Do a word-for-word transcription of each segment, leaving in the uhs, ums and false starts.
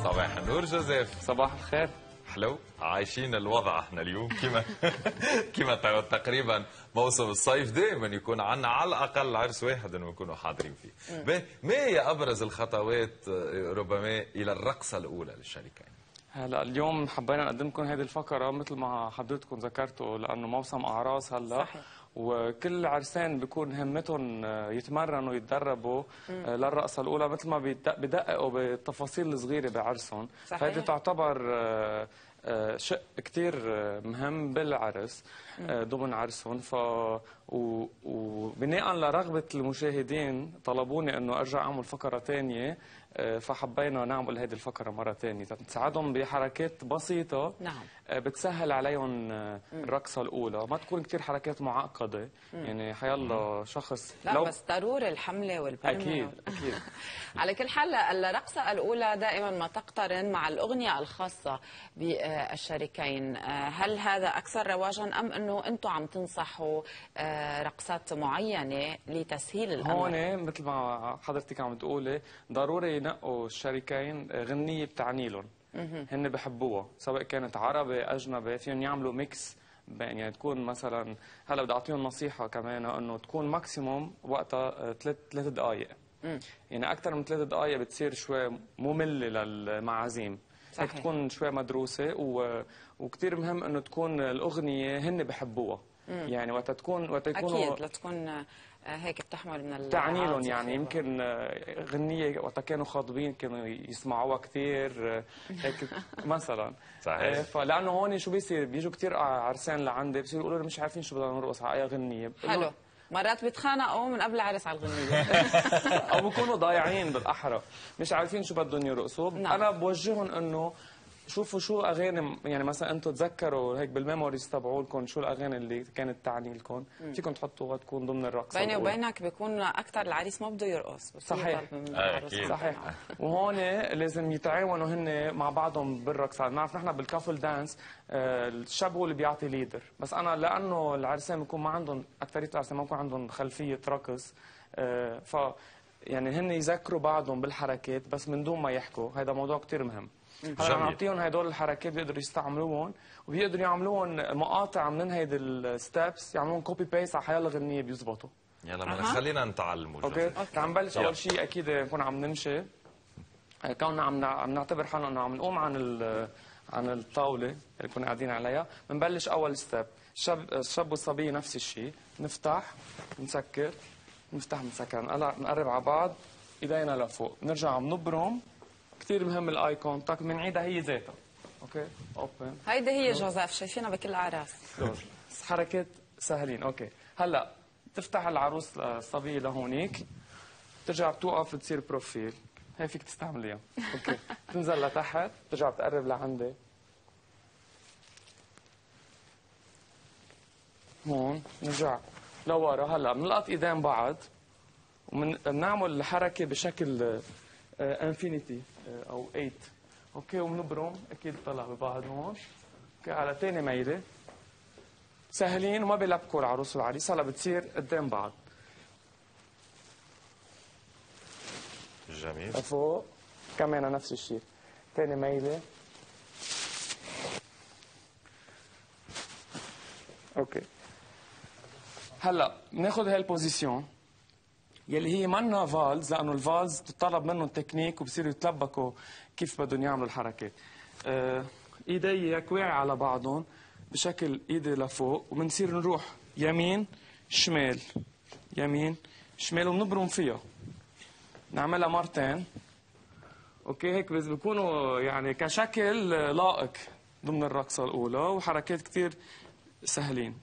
صباح النور جوزيف. صباح الخير. حلو، عايشين الوضع احنا اليوم كما كما تقريبا موسم الصيف دائما يكون عندنا على الاقل عرس واحد انه نكونوا حاضرين فيه. ما هي ابرز الخطوات ربما الى الرقصه الاولى للشريكين؟ هلا اليوم حبينا نقدم لكم هذه الفقره مثل ما حضرتكم ذكرتوا لانه موسم اعراس هلا. صحيح. وكل عرسان بيكون همتهم يتمرنوا يتدربوا للرقصه الاولى مثل ما بدققوا بالتفاصيل الصغيره بعرسهم. فهذه تعتبر شق كثير مهم بالعرس ضمن عرسهم. ف وبناء لرغبه المشاهدين طلبوني انه ارجع اعمل فقره ثانيه، فحبينا نعمل هذه الفقره مره ثانيه تساعدهم بحركات بسيطه. نعم. بتسهل عليهم الرقصه الاولى، ما تكون كثير حركات معقده. مم. يعني حيالله شخص لا لو... بس ضروري الحمله والبرمه. اكيد اكيد. على كل حال الرقصه الاولى دائما ما تقترن مع الاغنيه الخاصه بالشريكين، هل هذا اكثر رواجا ام انه انتم عم تنصحوا رقصات معينه لتسهيل الامر؟ هون مثل ما حضرتك عم تقولي ضروري ينقوا الشريكين غنيه بتعني لهم، هن بحبوها سواء كانت عربي اجنبي، فيهم يعملوا ميكس. يعني تكون مثلا هلا بدي اعطيهم نصيحه كمان انه تكون ماكسيموم وقتها ثلاث ثلاث دقائق. يعني اكثر من ثلاث دقائق بتصير شوي ممله للمعازيم. هيك تكون شوي مدروسه و... وكثير مهم انه تكون الاغنيه هن بحبوها. مم. يعني وقت تكون وقت يكونوا اكيد لتكون هيك بتحمل من تعني لهم. يعني يمكن غنيه وقت كانوا خاطبين كانوا يسمعوها كثير هيك مثلا. صحيح. فلانه هون شو بيصير بيجوا كثير عرسان لعندي بصيروا يقولوا لي مش عارفين شو بدنا نرقص على اي غنيه. حلو، مرات بيتخانقوا من قبل العرس على الغنيه او بيكونوا ضايعين بالاحرى مش عارفين شو بدهم يرقصوا. نعم. انا بوجههم انه شوفوا شو اغاني، يعني مثلا انتم تذكروا هيك بالميموريز تبعولكم شو الاغاني اللي كانت تعني لكم، فيكم تحطوها تكون ضمن الرقصه. بيني وبينك بيكون اكثر العريس ما بده يرقص بس صحيح. أكيد. صحيح. وهون لازم يتعاونوا هن مع بعضهم بالرقص. بنعرف نحن بالكافل دانس الشاب هو اللي بيعطي ليدر، بس انا لانه العرسان بيكون ما عندهم اكثريه العرسان ما بيكون عندهم خلفيه رقص، ف يعني هن يذكروا بعضهم بالحركات بس من دون ما يحكوا. هذا موضوع كثير مهم. هلا نعطيهم هدول الحركات بيقدروا يستعملوهم وبيقدروا يعملوهم مقاطع من هيدي الستبس يعملوهم كوبي بيست على حيالله غنيه بيزبطوا. يلا أه. خلينا نتعلم. اوكي رح نبلش اول شيء اكيد نكون عم نمشي كوننا عم عم نعتبر حالنا انه عم نقوم عن عن الطاوله اللي كنا قاعدين عليها. بنبلش اول ستيب الشاب الشاب والصبيه نفس الشيء، نفتح نسكر نفتح نسكر نقرب على بعض ايدينا لفوق، بنرجع عم نبرم. كثير مهم الاي كونتاكت، بنعيدها هي ذاتها. اوكي اوبن. هيدي هي جوزيف شايفينها بكل الاعراس. حركات سهلين. اوكي هلا تفتح العروس الصبيه لهونيك، بترجع بتوقف بتصير بروفيل، هي فيك تستعمليها. اوكي تنزل لتحت بترجع بتقرب لعندي هون، نرجع لورا. هلا بنلقط ايدين بعض وبنعمل الحركه بشكل انفينيتي او ثمانية. اوكي وبنبرم اكيد طلع ببعض هون. اوكي على ثاني ميله سهلين وما بيلبكوا العروس والعريس. هلا بتصير قدام بعض. جميل. لفوق كمان نفس الشيء. ثاني ميله. اوكي هلا بناخذ هاي البوزيشن يلي هي منا فالز، لانه الفالز بتطلب منهم تكنيك وبصيروا يتلبكوا كيف بدهم يعملوا الحركات. آه ايدي كواعي على بعضهم بشكل ايدي لفوق وبنصير نروح يمين شمال يمين شمال وبنبرم فيها. نعملها مرتين. اوكي هيك بس بيكونوا يعني كشكل لائق ضمن الرقصه الاولى وحركات كثير سهلين.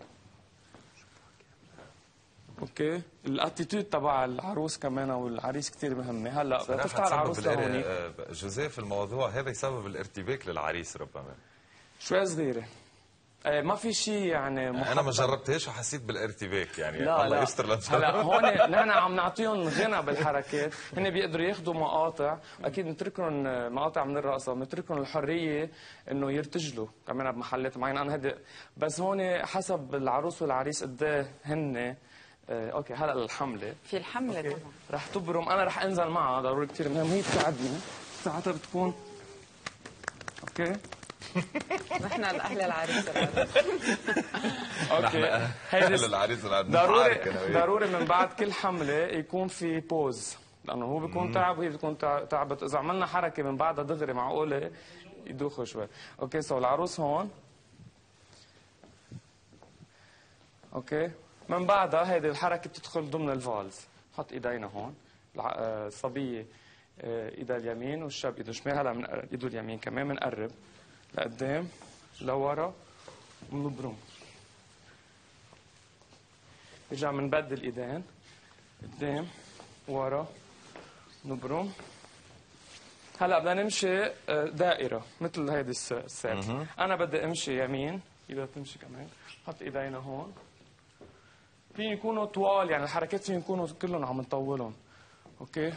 اوكي الاتيتيود تبع العروس كمان والعريس كثير مهمه. هلا بتفتح العروس لهونيك جوزيف الموضوع هذا يسبب الارتباك للعريس ربما شوي صغيره. ما في شيء يعني محبب. انا ما جربتهاش وحسيت بالارتباك يعني. لا الله لا. يستر لنا. هلا هون نحن عم نعطيهم غنى بالحركات، هن بيقدروا ياخذوا مقاطع، اكيد بنترك لهم مقاطع من الرقصه، بنترك لهم الحريه انه يرتجلوا كمان بمحلات معينه. انا هدي بس هون حسب العروس والعريس قد ايه هن. اوكي هلا الحمله في الحمله طبعا رح تبرم. انا رح انزل معها ضروري كثير مهم، هي بتساعدني ساعتها بتكون اوكي نحن الاهل العريس العريس اوكي اهل العريس العريس ضروري ضروري من بعد كل حمله يكون في بوز، لانه هو بيكون تعب وهي بتكون تعبت. اذا عملنا حركه من بعدها دغري معقوله يدوخوا شوي. اوكي سو العروس هون. اوكي من بعدها هيدي الحركه بتدخل ضمن الفالز. نحط ايدينا هون، الصبيه ايدها اليمين والشاب ايده الشمال. هلا من ايده اليمين كمان بنقرب لقدام لورا ونبرم. نرجع بنبدل ايدين قدام ورا نبرم. هلا بدنا نمشي دائره مثل هيدي السيت. انا بدي امشي يمين، اذا تمشي كمان حط ايدينا هون. فين يكونوا طوال، يعني الحركات فين يكونوا كلهم عم نطولهم. اوكي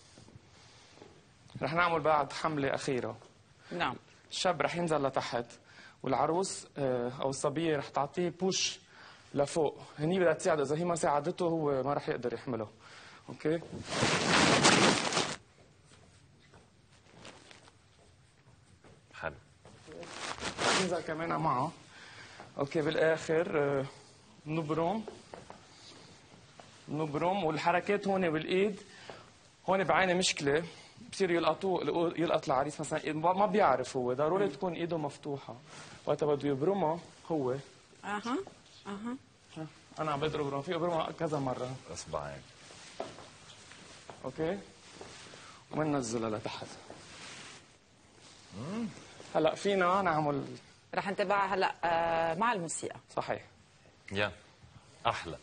رح نعمل بعد حمله اخيره. نعم. الشاب رح ينزل لتحت والعروس او الصبيه رح تعطيه بوش لفوق. هني بدها تساعد، اذا هي ما ساعدته هو ما رح يقدر يحمله. اوكي حلو. ننزل كمان معه. اوكي بالاخر نبرم نبرم والحركات هون بالايد. هون بعيني مشكله، بصير يلقطوه يلقط العريس مثلا ما بيعرف هو، ضروري تكون ايده مفتوحه وقت بده يبرمها هو. اها اها انا عم بقدر ابرم فيه، ابرمها كذا مره اصبعين. اوكي ومننزلها لتحت. هلا فينا نعمل، رح نتابعها هلا مع الموسيقى. صحيح. يا احلى.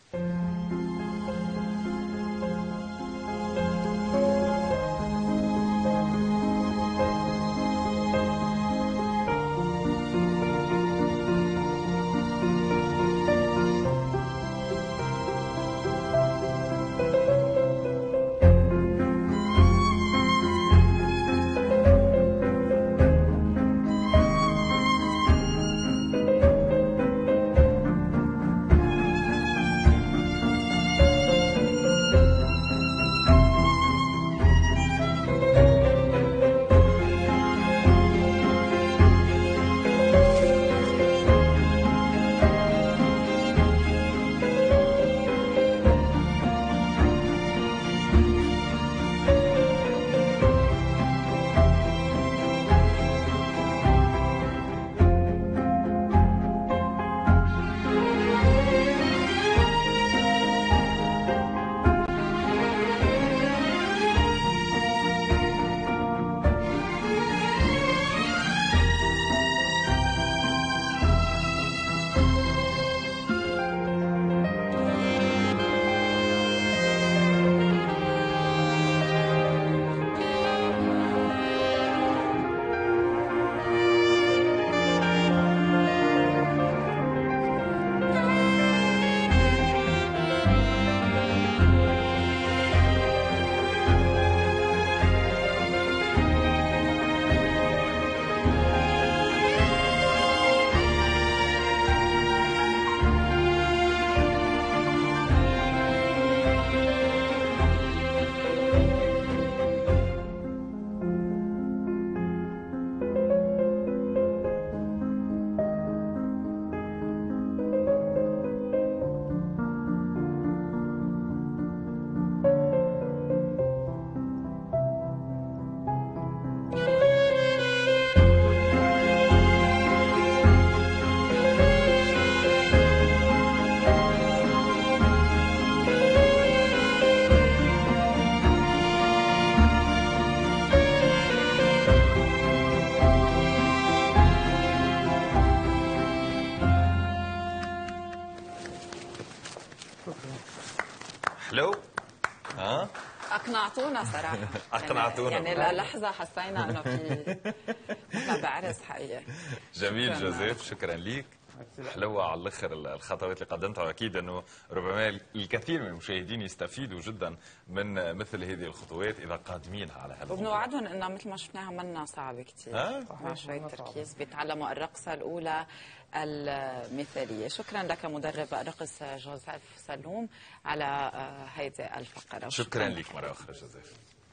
حلو؟ ها؟ اقنعتونا صراحه. اقنعتونا يعني, يعني للحظه حسينا انه في نحن بعرس حقيقي. جميل جوزيف، شكرا ليك. حلوة على الاخر الخطوات اللي قدمتها، واكيد انه ربما الكثير من المشاهدين يستفيدوا جدا من مثل هذه الخطوات اذا قادمين على هذا. وبنوعدهم انها مثل ما شفناها منا صعبه كثير، مع شويه تركيز بيتعلموا الرقصه الاولى المثاليه. شكرا لك مدرب الرقص جوزيف سلوم على هيدي الفقره. شكرا لك مره اخرى جوزيف.